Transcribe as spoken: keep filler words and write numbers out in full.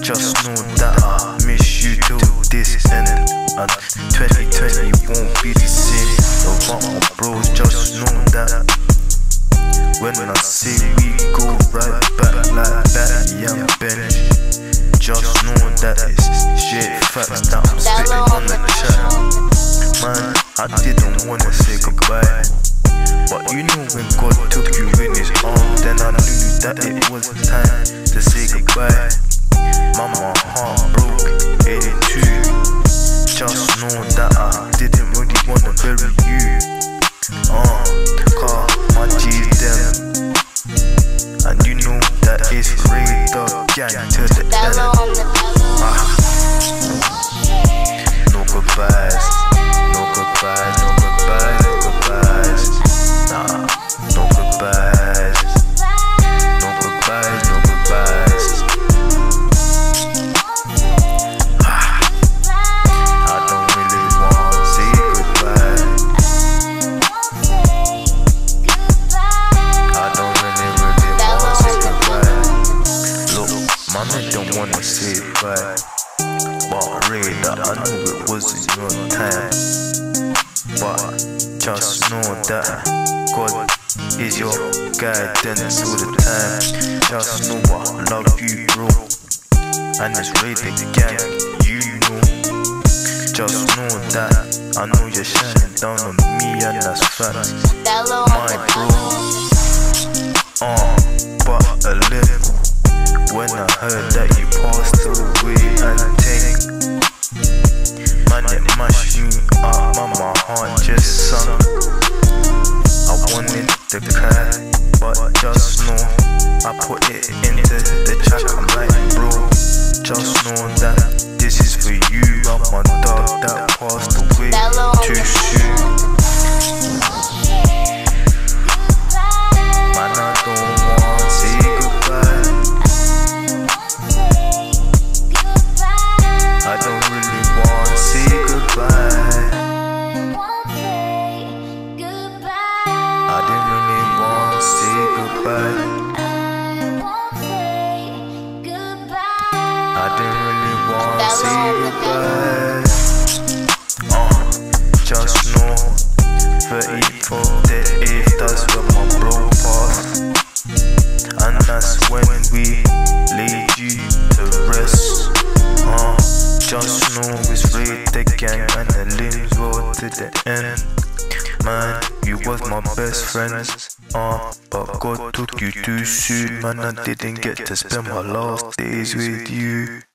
Just know that I miss you till this end, and twenty twenty won't be the same. So my bros, just know that when I say we go right back like that, young bench, just know that it's shit facts that I'm spitting on the chat. Man, I didn't wanna say goodbye, but you know when God took you in his arms, then I knew that it was time to say goodbye. Mama heart broke, eighty-two. Just know that I didn't really wanna bury you. Uh, car, my G's them, and you know that it's Raider gang to the end. Ah. No goodbyes, no goodbyes, no goodbyes, no goodbyes. Nah, no goodbyes, no goodbyes, no goodbyes. Ah. I don't really want to say goodbye. I don't really, really want to say goodbye. Look, my man don't want to say bye, but Raider, I knew it wasn't your time. But just know that God is your guidance all the time. Just know I love you, bro, and it's Raider gang, you know. Just know that I know you're shining down on me, and that's facts, my bro. Uh, but a little when I heard that you passed away, and think, man, it mashed me up, man, my heart just sunk. I wanted to cry, but just know I put it into the track. I'm like, bro, just know that this is for you. I'm my dog that passed away too soon. Man, I don't want to say goodbye. I don't really want to say goodbye. I didn't really want to say goodbye. I didn't really want to say goodbye. Uh, just know, thirty-four the eighth, that's when my bro passed, and that's when we laid you to rest. Uh, just know it's Raider gang, and the limbs roll to the end. Man, you was my best friends, uh, but God took you too soon. Man, I didn't get to spend my last days with you.